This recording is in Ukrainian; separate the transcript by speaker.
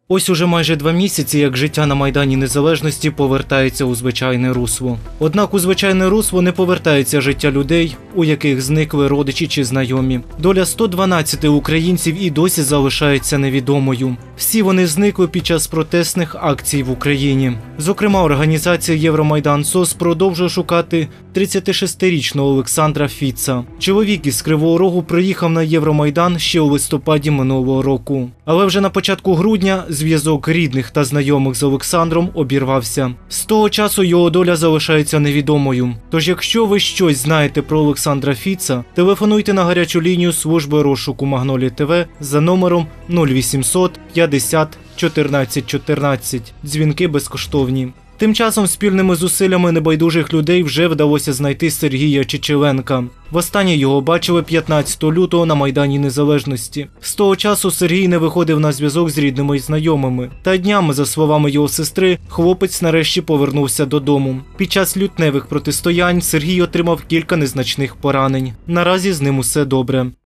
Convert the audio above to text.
Speaker 1: Ось уже майже 2 місяці, як життя на Майдані Незалежності повертається у звичайне русло. Однак у звичайне русло не повертається життя людей, у яких зникли родичі чи знайомі. Доля 112 українців і досі залишається невідомою. Всі вони зникли під час протестних акцій в Україні. Зокрема, організація Євромайдан СОС продовжує шукати 36-річного Олександра Фіца. Чоловік із Кривого Рогу приїхав на Євромайдан ще у листопаді минулого року. Але вже на початку грудня зв'язок рідних та знайомих з Олександром обірвався. З того часу його доля залишається невідомою. Тож, якщо ви щось знаєте про Олександра Фіца, телефонуйте на гарячу лінію служби розшуку Магнолія ТВ за номером 0800 50 14 14. Дзвінки безкоштовні. Тим часом спільними зусиллями небайдужих людей вже вдалося знайти Сергія Чечеленка. Востаннє його бачили 15 лютого на Майдані Незалежності. З того часу Сергій не виходив на зв'язок з рідними й знайомими. Та днями, за словами його сестри, хлопець нарешті повернувся додому. Під час лютневих протистоянь Сергій отримав кілька незначних поранень. Наразі з ним усе добре.